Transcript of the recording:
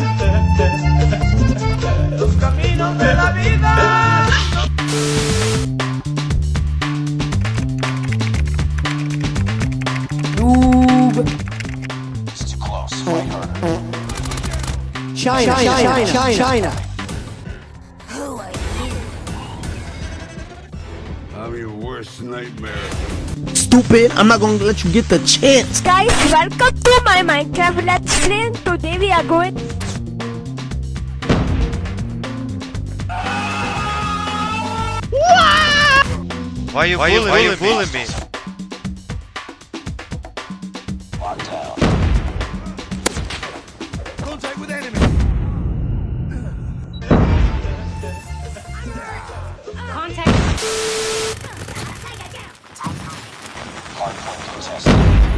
Los caminos de la vida. Noob. It's too close. Fight harder. China. I'm your worst nightmare. Stupid, I'm not gonna let you get the chance. Guys, welcome to my Minecraft Let's Play. Today we are going... Why you bullying me? Lockdown. Contact with enemy. Contact. Hardpoint contested.